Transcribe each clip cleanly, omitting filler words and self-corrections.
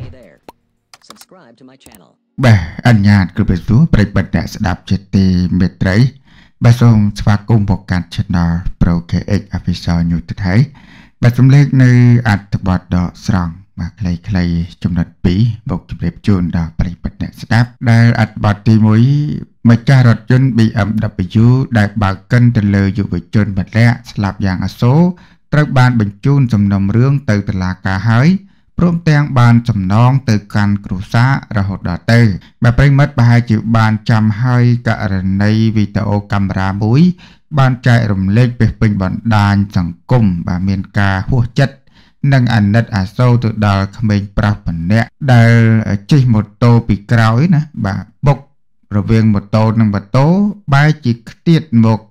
bà anh nhạt cứ bị rúa bạch bạch đã sẽ đạp chết tì mệt rấy bà xong xóa cung một cạnh chân nọ pro KX official như thấy bà xong lên nơi ạt bọt đỏ sòng mà clay clay trong đợt bí một chụp đẹp chuồn đỏ bạch bạch đã sẽ đạp đây ạt bọt tì mũi mà cha rọt chân bị ẩm đập bị chú đại bà cân từ lời dụ với chân bạch lẽ slap dạng ở số trắc ban bình chun sầm nằm rương từ từ là cả hới prom tang ban sầm nong từ can cửu xã ra hột đỏ tê bà pray mất bà hai triệu ban trăm hơi cả rần này video camera mũi ban chạy rùm lên về bình bản đàn chẳng cùng bà miền ca hua chất nâng ảnh nét à sâu từ đờ mình prap bản nè đờ chỉ một tô bị cào nè bà bốc rồi viên một tô nâng một tố ba chỉ tiết một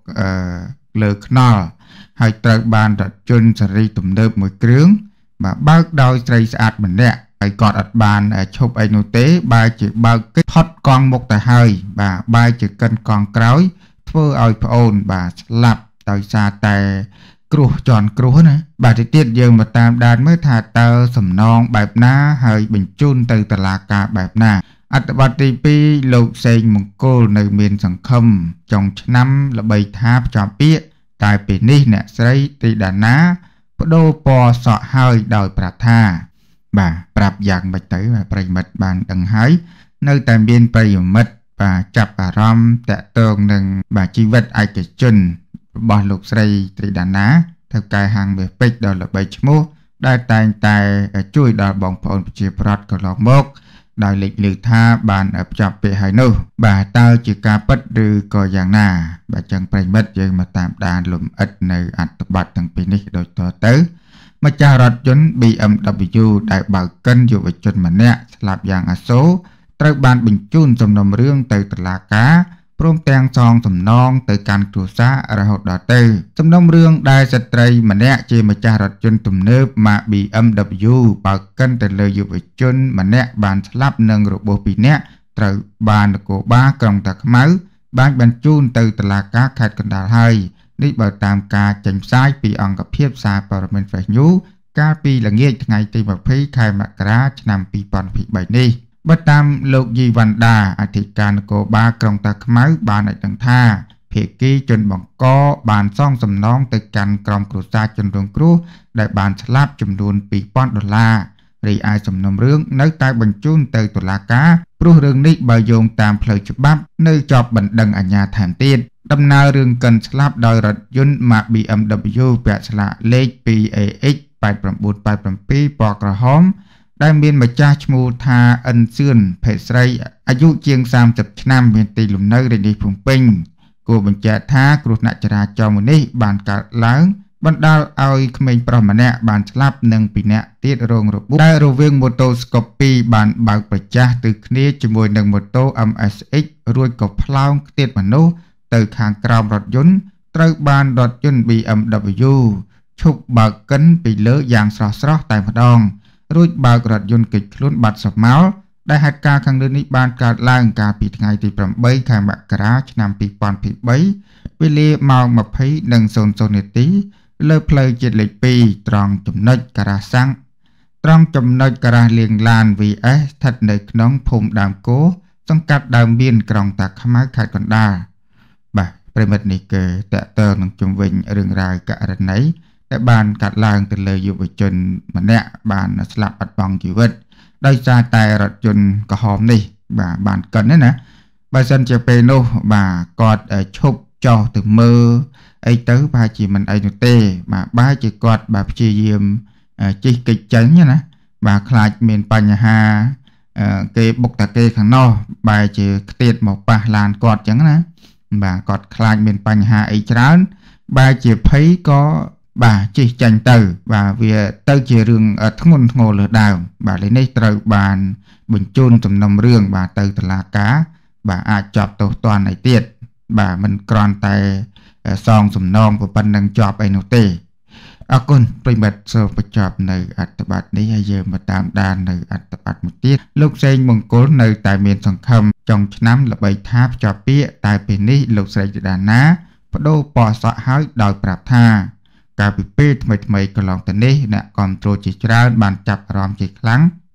lời nọ hai tờ ban đã chôn sari tụm đớp một krướng mà bác đôi sari sạch mình nè ai còn ở bàn chụp ai nô tế ba chỉ bao cái thoát con một tài hơi và ba chỉ cần con cối thưa ai ôn bà lặp tại xa tài cua tròn cua nè bà thì tiết dương mà tam đàn mới thà tơ sầm non bẹp ná hơi bình chun từ tờ là cả bẹp na ắt bát đi pi lục sen một cô nơi miền sòng khâm trong năm là bầy tháp cho biết tại bên ní nè xây tì đà ná đô bò sọ hơi đòi bạc tha bà bạc dạng bạch tới và bạch mật bàn đằng hái nơi tại biên bày mật và chập bà rom tệ tường nâng bà chi vật ai kể chân bò lục xây tì đà ná theo cài hàng về bích đó là bầy chmô đại tài tài chui đòi bóng phồn chia bọt của lọ mốc đại lịch lược tha bàn ập chọc về hải nô bà tao chỉ ca bất rư coi dạng nà bà chẳng phải mất nhưng mà tạm đàn lùm ít nơi ăn tập bạch thằng pinic đôi to tới mà cha rọt chuẩn bị âm W đại bảo cân dù với chân mà nè lạp dạng số trời bàn bình chun dòng nồng rương từ tờ lá cá prom tang song sầm non từ can cửu xã ra hột đỏ tê sầm nông rương đai sệt tây mà nè chỉ mà cha rọt chân tụm nếp mà bị âm W bảo cân từ lời dụ với chân mà nè bàn slap nâng rụp bồ bị nè trời bàn của ba còng tạc máu ban bàn chun từ tờ lá cá khát cần đào hơi đi bảo tam ca chỉnh sai bị ông gặp hiệp xa bảo mình phải nhú ca pi là nghe ngày tây mà phi khai mạc cá năm pi pon pi bảy ni bất tam lục di văn đàอธิการโกบากรองตาขม้าบานในต่างท่าเพกีจนบังกอบานซ่องสำน้องตึกกันกรอมกรุษาจนรวงครูได้บานสลับจำนวนปีป้อนดอลลาร์รีไอสำนมเรื่องในใต้บรรจุนเตยตุลากาปรุเรื่องนี้บายงตามเพลย์ฉบับในจอบบันดังอัญญาแถมตีนดำนาเรื่องกันสลับโดยรถยนต์มา BMW แปดสละเลข PAX 8 ปีปอกระหอมได้มีมาจ้าชมูทาอันเสื่อนเพศไรอายุเจียง30 nămเป็นตีหลุมเนยในผงปิงกูบัญจท่ากรุณาจราจอมนี้บานการล้างบรรดาเอาเขมรประมาณเนี่ยบานสลับหนึ่งปีเนี่ยตีโรงระบุได้รูเวงโมโตสกอปีบานบางประจ้าตึกนี้จมวยหนึ่งโมโต MSX รวยกับพลาวเตียดมนุษย์ตึกหางกราวรถยนต์ตรึกบานรถยนต์ BMW ชุกบากกันไปเลืออย่างสระแต่พดองรุ่ยบากระดยนต์กิจล้วนบัดสมาวได้หัดการขังเดินนิบานการล่างการปิดไงตีปรำใบแข่งบักกระชนำปีปอนปีใบเวลีเมามาพิหนึ่งโซนเนตีเลิกเพลย์เจ็ดเหล็กปีตรองจมนกกระสังตรองจมนกกระเลียงลาน VS ทัดในน้องภูมิดามโกสังกัดดามเบียนกรองตาขม้าขาดกันได้บ่าประเมินนิเกแต่เติมจมวิญเรื่องรายกระไหนแต่บานกัดล่างแต่เลยอยู่ไปจนมันเนี่ยบานสลับปัดบองชีวิตได้ซาตายรถจนกระหอมนี่บานกันนี่นะบาซันจะเป็นโนกอดชุบจอถึงมือไอเต๋อบาจีมันไอโนเต้บาจีกอดแบบจีเยี่ยมจีกิจจังเนี่ยนะบาคลายเมียนปัญหาเกบุกตะเกข้างนอกบาจีเตียดหมอกปลาลานกอดจังนะบากอดคลายเมียนปัญหาไอจราน์บาจีไพก็bà chỉ tranh từ và vì tới chỉ rừng ở thôn ngô lửa đào bà lấy này từ bàn bình chôn tầm nằm rừng bà từ là cá bà ai chọp tổ toàn này tiệt bà mình còn tay song sầm non của bên đang chọp ai nô tê à con bây bật sơ phải chọp nơi ắt bát này hay giờ mà tạm đàn nơi ắt bát một tiết lúc sinh mong cố nơi tại miền sông khâm trong năm là bảy tháp chọp bía tại bênนี้lúc sinh đàn ná và đô bò sọ hái đòi bạc thaการปิดทำไมก็ลองแต่นี้นะก่อนโจจิจราบานจับรอมจิครั้ง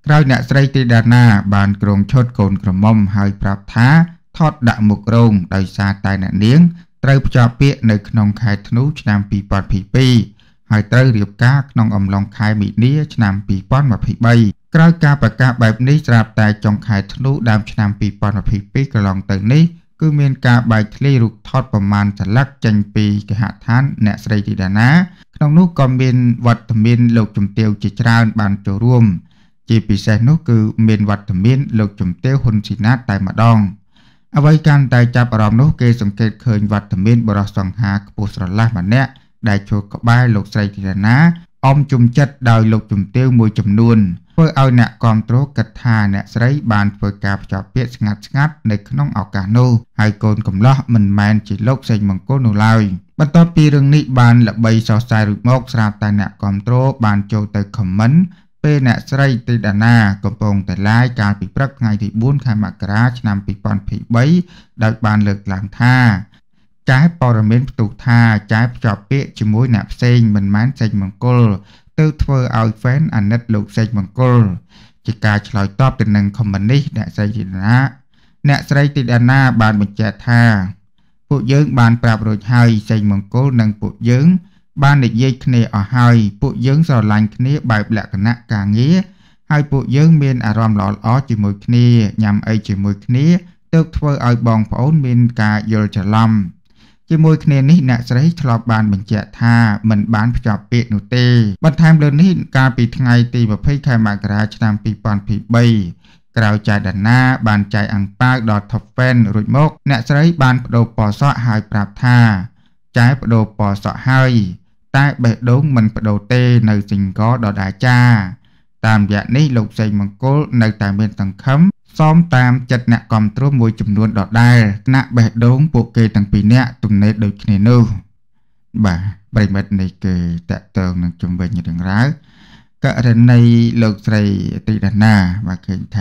ក្រោយអ្នកស្រីទីដាណាបានក្រុងឈុតកូនក្រមុំហើយប្រាប់ថាថតដាក់មុខរោងដោយសារតែអ្នកនាងត្រូវភ្ជាប់ពាក្យនៅក្នុងខែធ្នូឆ្នាំ2022ហើយត្រូវរៀបការក្នុងអំឡុងខែមីនាឆ្នាំ2023ក្រោយការប្រកាសបែបនេះស្រាប់តែចុងខែធ្នូដើមឆ្នាំ2022កន្លងទៅនេះគឺមានការបែកធ្លាយរូបថតប្រមាណសន្លឹកចេញពីគេហដ្ឋានអ្នកស្រីទីដាណាក្នុងនោះក៏មានវត្តមានលោកជំទាវជាច្រើនបានចូលរួមជាពិសេសនោះគឺមានវត្តមានលោកជំទាវហ៊ុនស៊ីណាតតែម្ដងអ្វីកាន់តែចាប់អារម្មណ៍នោះគេសង្កេតឃើញវត្តមានបរិសង្ហាខ្ពស់ស្រឡះម្នាក់ដែលចូលក្បែរលោកស្រីទីដាណាអមជុំចិត្តដោយលោកជំទាវមួយចំនួនធ្វើឲ្យអ្នកគាំទ្រគិតថាអ្នកស្រីបានធ្វើការភ្ជាប់ពាក្យស្ងាត់ៗនៅក្នុងឱកាសនោះហើយកូនកំឡោះមិនមែនជាលោកសេងមង្គលនោះឡើយបន្ទាប់ពីរឿងនេះបានល្បីសរសើររួចមកស្រាប់តែអ្នកគាំទ្របានចូលទៅខមមិនពេលអ្នកស្រីទីដាណាកំពុងតែឡាយកាលពីព្រឹកថ្ងៃទី4ខែមករាឆ្នាំ2023ដោយបានលើកឡើងថាចែព័ត៌មានផ្ទុះថាចែភ្ជាប់ពាក្យជាមួយអ្នកផ្សេងមិនមែនសេងមង្គលទៅធ្វើឲ្យហ្វេនអាណិតលោកសេងមង្គលជាការឆ្លើយតបទៅនឹងខមមិននេះអ្នកស្រីទីដាណាបានបញ្ជាក់ថាពួកយើងបានប្រាប់រួចហើយសេងមង្គលនិងពួកយើងបាននិយាយគ្នាអស់ហើយពួកយើងស្រឡាញ់គ្នាបែបលក្ខណៈការងារហើយពួកយើងមានអារម្មណ៍ល្អៗជាមួយគ្នាញ៉ាំអីជាមួយគ្នាទើបធ្វើឲ្យបងប្អូនមានការយល់ច្រឡំជាមួយគ្នានេះអ្នកស្រីធ្លាប់បានបញ្ជាក់ថាមិនបានភ្ជាប់ពាក្យនោះទេបន្ថែមលើនេះកាលពីថ្ងៃទី20ខែមករាឆ្នាំ2023ក្រៅចែកដាណាបានចែកអាំងប៉ាវដល់ Top Fan រួចមកអ្នកស្រីបានបដូរពណ៌សក់ហើយប្រាប់ថាចែបដូរពណ៌សក់ហើយតែបេះដូងមិនបដូរទេនៅសិង្ហដដែលចាតាមរយៈនេះលោកសេងមង្គលនៅតែមានសង្ឃឹមសមតាមចិត្តអ្នកគាំទ្រមួយចំនួនដដែលណាក់បេះដូងពួកគេទាំងពីរនាក់ទំនេរដូចគ្នានោះបាទប្រិមិត្តនេះគេតកតងនឹងជំវិញរឿងរ៉ាវករណីលោកស្រីទីដាណាបាទឃើញថា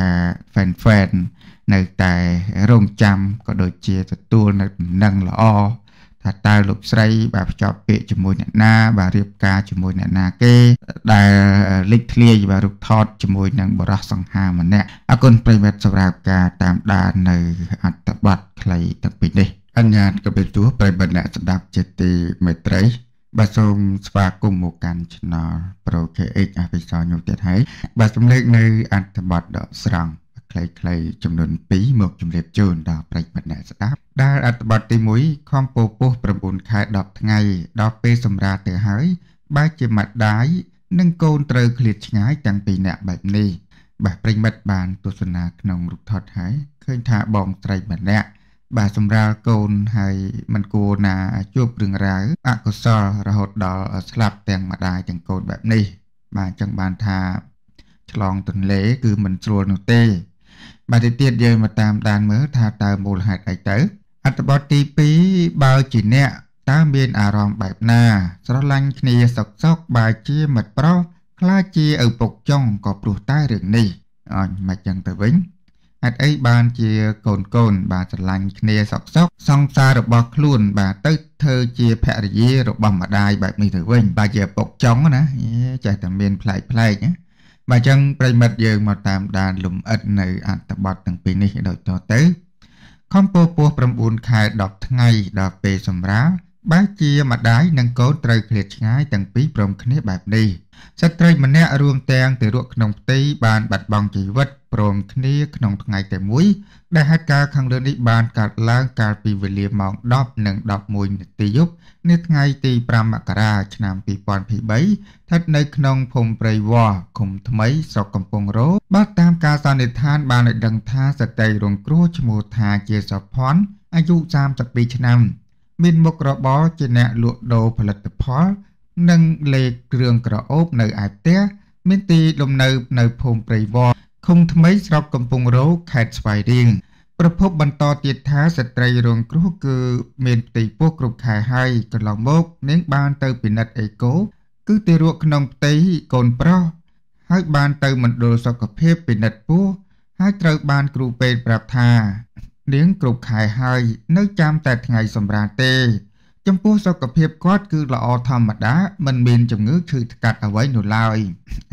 fan នៅតែរងចាំក៏ដូចជាទទួលនៅដំណឹងល្អថាតើលោកស្រីបាទភ្ជាប់ពាក្យជាមួយអ្នកណាបាទរៀបការជាមួយអ្នកណាគេដែលលេចធ្លាយបាទរូបថតជាមួយនឹងបរិសសង្ហាម្នាក់អរគុណប្រិមិត្តសម្រាប់ការតាមដាននៅអត្ថបទខ្លីទាំងពីរនេះអញ្ញាតក៏被ទួប្រិមិត្តអ្នកស្ដាប់ជាទីមេត្រីបាទសូមស្វាគមន៍មកកាន់ Channel Pro KX អភិសរញូទៀតហើយបាទសំឡេងនៅអត្ថបទដកស្រង់ខ្លីៗចំនួន2មកជម្រាបជូនដល់ប្រិយមិត្តអ្នកស្ដាប់ដែលអត្ថបទទី1ខំពោពោះ9ខែ10ថ្ងៃដល់ពេលសម្រាលទៅហើយបែរជាម្ដាយនិងកូនត្រូវឃ្លាតឆ្ងាយទាំងពីរនាក់បែបនេះបាទប្រិយមិត្តបានទស្សនាក្នុងរូបថតហើយឃើញថាបងស្រីម្នាក់បាទសម្រាលកូនហើយមិនគួរណាជួបរឿងរ៉ាវអកុសលរហូតដល់ស្លាប់ទាំងម្ដាយទាំងកូនបែបនេះបាទចឹងបានថាឆ្លងទន្លេគឺមិនស្រួលនោះទេបាទទៅទៀតយើងមកតាមដានមើលថាតើមូលហេតុអីទៅអត្ថបទទី2បើជាអ្នកតើមានអារម្មណ៍បែបណាស្រឡាញ់គ្នាសុកបើជាមិត្តប្រុសខ្លាចជាឪពុកចុងក៏ព្រោះតែរឿងនេះអញមិនចឹងទៅវិញហេតុអីបានជាកូនបាទស្រឡាញ់គ្នាសុកសង្សាររបស់ខ្លួនបាទទៅធ្វើជាភរិយារបស់ម្ដាយបែបនេះទៅវិញបាទជាឪពុកចុងណាចេះតែមានប្លែកណាបាទចឹងប្រិមិត្តយើងមកតាមដានលំអិតនៅអត្ថបទទាំងពីរនេះដូចតទៅខំពោពោះ9ខែ10ថ្ងៃដល់ពេលសម្រាលបែរជាម្ដាយនិងកូនត្រូវឃ្លាតឆ្ងាយទាំងពីរព្រមគ្នាបែបនេះស្ត្រីម្នាក់រួមទាំងទារកក្នុងផ្ទៃបានបាត់បង់ជីវិតព្រមគ្នាក្នុងថ្ងៃតែមួយដែលហេតុការណ៍ខាងលើនេះបានកើតឡើងកាលពីវេលាម៉ោង 10:11 នាទីយប់នៅថ្ងៃទី5មករាឆ្នាំ2023ស្ថិតនៅក្នុងភូមិព្រៃវ៉ឃុំថ្មីស្រុកកំពង់រោបាទតាមការសន្និដ្ឋានបានឲ្យដឹងថាស្ត្រីរងគ្រោះឈ្មោះថាជាសុផាន់អាយុ32ឆ្នាំមានមុខរបរជាអ្នកលក់ដូរផលិតផលនិងលេខគ្រឿងក្រអូបនៅឯផ្ទះមានទីលំនៅនៅភូមិព្រៃវ៉ឃុំថ្មីស្រុកកំពង់រោខេត្តស្វាយរៀងប្រភពបន្តទៀតថាស្ត្រីរងគ្រោះគឺមានផ្ទៃពោះគ្រប់ខែហើយកន្លងមកនាងបានទៅពិនិត្យអេកូគឺទារកក្នុងផ្ទៃកូនប្រុសហើយបានទៅមណ្ឌលសុខភាពពិនិត្យពោះហើយត្រូវបានគ្រូពេទ្យប្រាប់ថានាងគ្រប់ខែហើយនៅចាំតែថ្ងៃសម្រាលទេចំពោះសុខភាពគាត់គឺល្អធម្មតាមិនមានជំងឺឈឺថ្កាត់អ្វីនោះឡើយហ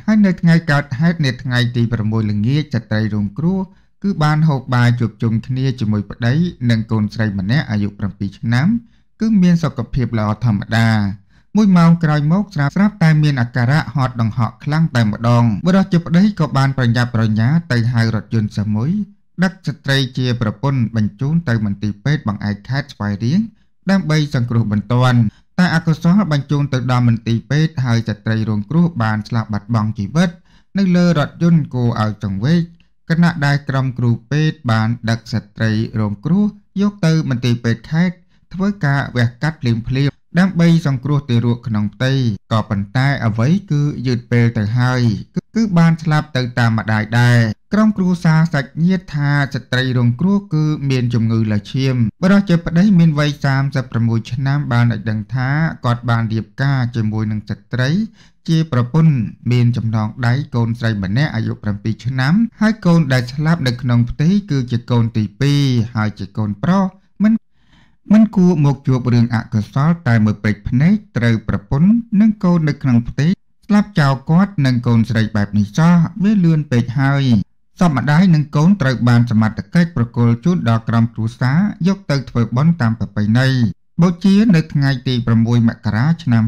ហើយនៅថ្ងៃកើតហេតុនាថ្ងៃទី6ល្ងាចស្ត្រីរងគ្រោះគឺបានហូបបាយជួបជុំគ្នាជាមួយប្តីនិងកូនស្រីម្នាក់អាយុ7ឆ្នាំគឺមានសុខភាពល្អធម្មតា1 ម៉ោងក្រោយមកស្រាប់តែមានអាការៈហត់ដង្ហក់ខ្លាំងតែម្ដងបុរសជាប្តីក៏បានប្រញាប់ប្រញាល់ទៅហៅរថយន្តសាមួយដឹកស្ត្រីជាប្រពន្ធបញ្ជូនទៅមន្ទីរពេទ្យបង្អែកខេត្តស្វាយរៀងដើម្បីសង្គ្រោះបន្ទាន់តែអកុសលបញ្ជូនទៅដល់មន្ទីរពេទ្យហើយស្ត្រីរងគ្រោះបានស្លាប់បាត់បង់ជីវិតនៅលើរថយន្តគួរឲ្យសង្វេគគណៈដែលក្រុមគ្រូពេទ្យបានដឹកស្ត្រីរងគ្រោះយកទៅមន្ទីរពេទ្យខេត្តធ្វើការវះកាត់ភ្លាមដើម្បីសង្គ្រោះទារកក្នុងផ្ទៃក៏ប៉ុន្តែអ្វីគឺយឺតពេលទៅហើយគឺបានស្លាប់ទៅតាមម្ដាយដែរក្រុមគ្រួសារសាច់ញាតិថាស្ត្រីរងគ្រោះគឺមានជំងឺលើឈាមបុរសជាប្តីមានវ័យ36ឆ្នាំបានឲ្យដឹងថាគាត់បានរៀបការជាមួយនឹងស្ត្រីជាប្រពន្ធមានចំណងដៃកូនស្រីម្នាក់អាយុ7ឆ្នាំហើយកូនដែលស្លាប់នៅក្នុងផ្ទៃគឺជាកូនទី2ហើយជាកូនប្រុសមិនគួរមកជួបរឿងអកុសលតែមួយពេកភ្នែកត្រូវប្រពន្ធនិងកូននៅក្នុងផ្ទៃស្លាប់ចោលគាត់និងកូនស្រីបែបនេះសោះវាលឿនពេកហើយសពម្ដាយនិងកូនត្រូវបានសមត្ថកិច្ចប្រគល់ជូនដល់ក្រុមគ្រួសារយកទៅធ្វើបុណ្យតាមប្រពៃណីបូជានៅថ្ងៃទី6 មករាឆ្នាំ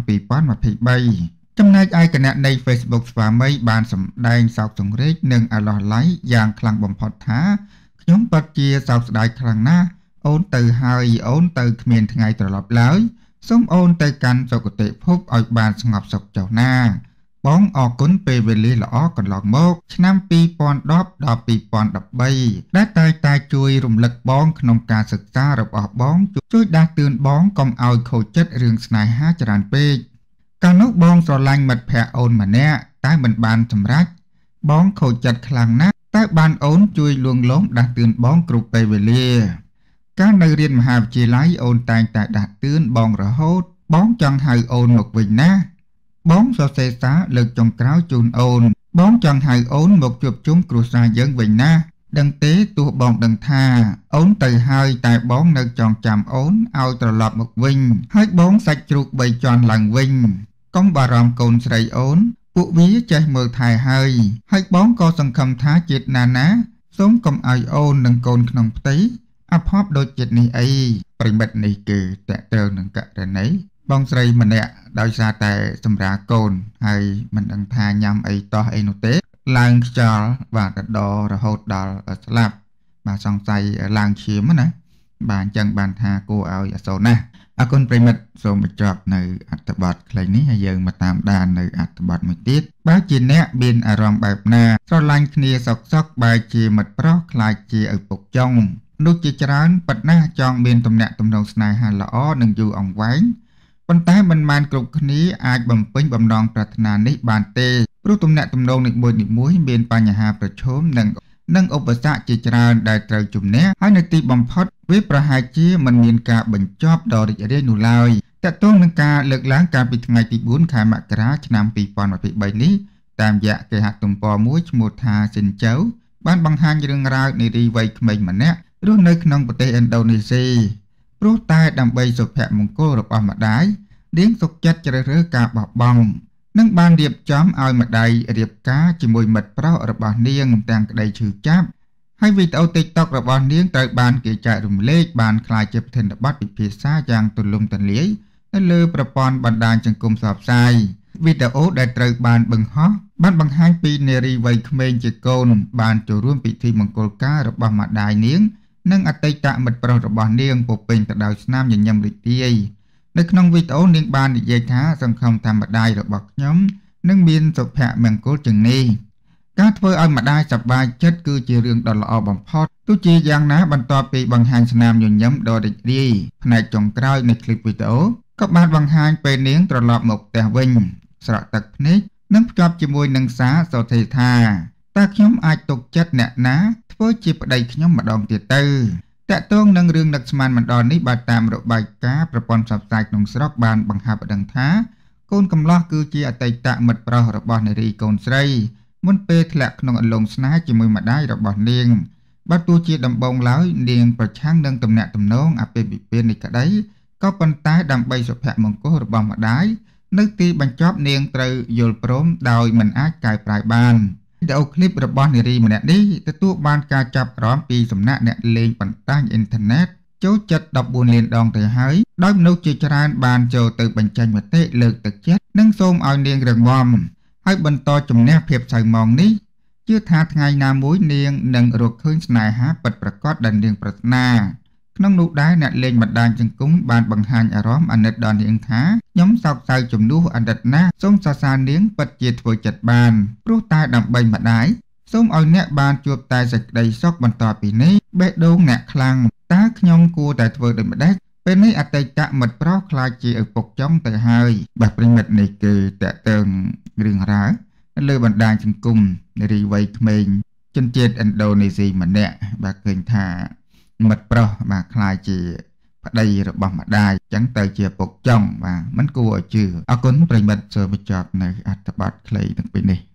2023ចំណែកឯគណនី Facebook ស្វាមីបានសម្ដែងសោកសង្រេងនិងអាឡោះឡៃយ៉ាងខ្លាំងបំផុតថាខ្ញុំពិតជាសោកស្ដាយខ្លាំងណាស់អូនទៅហើយអូនទៅគ្មានថ្ងៃត្រឡប់ឡើយសូមអូនទៅកាន់សុគតិភពឲ្យបានស្ងប់សុខចុះណាបងអរគុណពេលវេលាល្អកន្លងមកឆ្នាំ2010ដល់2013ដែលតែជួយរំលឹកបងក្នុងការសិក្សារបស់បងជួយដាស់តឿនបងកុំឲ្យខូចចិត្តរឿងស្នេហាច្រើនពេកកាលនោះបងស្រឡាញ់មិត្តភក្តិអូនម្នាក់តែមិនបានសម្រេចបងខូចចិត្តខ្លាំងណាស់តែបានអូនជួយលួងលោមដាស់តឿនបងគ្រប់ពេលវេលាកាលនៅរៀនមហាវិទ្យាល័យអូនតែងតែដាស់តឿនបងរហូតបងចង់ហៅអូនមកវិញណាបងសរសេរសារលើកចុងក្រោយជូនអូនបងចង់ហៅអូនមកជួបជុំគ្រួសារយើងវិញណាដឹងទេទោះបងដឹងថាអូនទៅហើយតែបងនៅចងចាំអូនឲ្យត្រឡប់មកវិញហើយបងសាច់ជ្រូក3ជាន់ឡើងវិញកុំបារម្ភកូនស្រីអូនពួកវាចេះមើលថែហើយបងក៏សង្ឃឹមថាជាតិណាសូមកុំឲ្យអូននិងកូនក្នុងផ្ទៃអភ័ព្វដូចចិត្តនេះអីប្រិមិត្តនេះគឺតេតើនឹងករណីបងស្រីម្នាក់ដោយសារតែសម្រាកូនហើយមិនដឹងថាញ៉ាំអីតោះអីនោះទេឡើងខ្យល់បាទដរហូតដល់ស្លាប់បាទសង្ស័យឡើងឈាមណាបាទអញ្ចឹងបានថាគួរឲ្យអសូរណាស់អរគុណប្រិមិត្តសូមបញ្ចប់នៅអត្ថបទខ្លីនេះហើយយើងមកតាមដាននៅអត្ថបទមួយទៀតបើជាអ្នកមានអារម្មណ៍បែបណាស្រឡាញ់គ្នាសុកបែរជាមិត្តប្រុសខ្លាចជាឪពុកចុងនោះជាច្រើនប៉ិតណាស់ចង់មានទំនាក់ទំនងស្នេហាល្អនិងយូរអង្វែងប៉ុន្តែមិនមែនគ្រប់គ្នាអាចបំពេញបំណងប្រាថ្នានេះបានទេព្រោះទំនាក់ទំនងនីមួយៗមានបញ្ហាប្រឈមនិងឧបសគ្គជាច្រើនដែលត្រូវជំនះហើយនៅទីបំផុតវាប្រហែលជាមិនមានការបញ្ចប់ដ៏រីករាយនោះឡើយទាក់ទងនឹងការលើកឡើងកាលពីថ្ងៃទី4 ខែមករាឆ្នាំ2023នេះតាមរយៈគេហទំព័រមួយឈ្មោះថាសិនចៅបានបង្ហាញរឿងរ៉ាវនារីវ័យក្មេងម្នាក់រស់នៅក្នុងប្រទេសឥណ្ឌូនេស៊ីព្រោះតែដើម្បីសុភមង្គលរបស់ម្ដាយនាងសុខចិត្តជ្រើសរើសការបោះបង់និងបានរៀបចំឲ្យម្ដាយរៀបការជាមួយមិត្តប្រុសរបស់នាងទាំងក្តីឈឺចាប់ហើយវីដេអូ TikTok របស់នាងត្រូវបានគេចែករំលែកបានក្លាយជាប្រធានបទពិភាក្សាយ៉ាងទូលំទូលាយនៅលើប្រព័ន្ធបណ្ដាញសង្គមផ្សព្វផ្សាយវីដេអូដែលត្រូវបានបង្ហោះបានបង្ហាញពីនារីវ័យក្មេងជាកូនបានចូលរួមពិធីមង្គលការរបស់ម្ដាយនាងនិងអតីតមិត្តប្រុសរបស់នាងពោពេញទៅដោយស្នាមញញឹមរីករាយនៅក្នុងវីដេអូនាងបាននិយាយថាសង្ឃឹមថាម្ដាយរបស់ខ្ញុំនឹងមានសុភមង្គលជាងនេះការធ្វើឲ្យម្ដាយសប្បាយចិត្តគឺជារឿងដ៏ល្អបំផុតទោះជាយ៉ាងណាបន្ទាប់ពីបង្ហាញស្នាមញញឹមដ៏រីករាយផ្នែកចុងក្រោយនៃคลิปវីដេអូក៏បានបង្ហាញពេលនាងត្រឡប់មកផ្ទះវិញស្រក់ទឹកភ្នែកនិងភ្ជាប់ជាមួយនឹងសារសរសេរថាតើខ្ញុំអាចទុកចិត្តអ្នកណាធ្វើជាប្តីខ្ញុំម្ដងទៀតទៅតាក់ទងនឹងរឿងនឹកស្មានមិនដល់នេះបាទតាមរបាយការណ៍ប្រព័ន្ធផ្សព្វផ្សាយក្នុងស្រុកបានបង្ហាញប្តឹងថាកូនកំលោះគឺជាអតីតមិត្តប្រុសរបស់នារីកូនស្រីមុនពេលធ្លាក់ក្នុងអន្លង់ស្នេហ៍ជាមួយម្ដាយរបស់នាងបើទោះជាដំបូងឡើយនាងប្រឆាំងនឹងទំនាក់ទំនងអាពាហ៍ពិពាហ៍នេះក្តីក៏ប៉ុន្តែដើម្បីសុភមង្គលរបស់ម្ដាយនៅទីបញ្ចប់នាងត្រូវយល់ព្រមដោយមិនអាចកែប្រែបានវីដេអូឃ្លីបរបស់នារីម្នាក់នេះទទួលបានការចាប់អារម្មណ៍ពីសំណាក់អ្នកលេងបណ្ដាញអ៊ីនធឺណិតចូលចិត្ត14លានដងទៅហើយដោយមនុស្សជាច្រើនបានចូលទៅបញ្ចេញមតិលើកទឹកចិត្តនិងសូមឲ្យនាងរងំហើយបន្តជំនះភាពសៅហ្មងនេះជឿថាថ្ងៃណាមួយនាងនឹងរកឃើញស្នេហាពិតប្រាកដដែលនាងប្រាថ្នាក្នុងនោះដែរអ្នកលេងបណ្ដាញសង្គមបានបង្ហាញអារម្មណ៍អាណិតដល់នាងថាខ្ញុំសោកសៅជំនួសអាណិតណាស់សូមសរសើរនាងពិតជាធ្វើចិត្តបានព្រោះតែដើម្បីម្ដាយសូមឲ្យអ្នកបានជួបតែសេចក្តីសុខបន្តពីនេះបេះដូងអ្នកខ្លាំងតើខ្ញុំគួរតែធ្វើដូចម្ដេចពេលនេះអតីតមិត្តប្រុសខ្លាចជាឪពុកចុងទៅហើយបាទប្រិមិត្តនេះគឺតកតើងរឿងរ៉ាវលើបណ្ដាញសង្គមនារីវ័យក្មេងជនជាតិឥណ្ឌូនេស៊ីម្នាក់បាទឃើញថាមិត្តប្រុសបាទខ្លាចជាប្តីរបស់ម្ដាយអញ្ចឹងទៅជាពុកចុងបាទមិនគួរឲ្យជឿអរគុណប្រិមិត្តសូមបញ្ចប់នៅអត្ថបទខ្លីទាំងពីរនេះ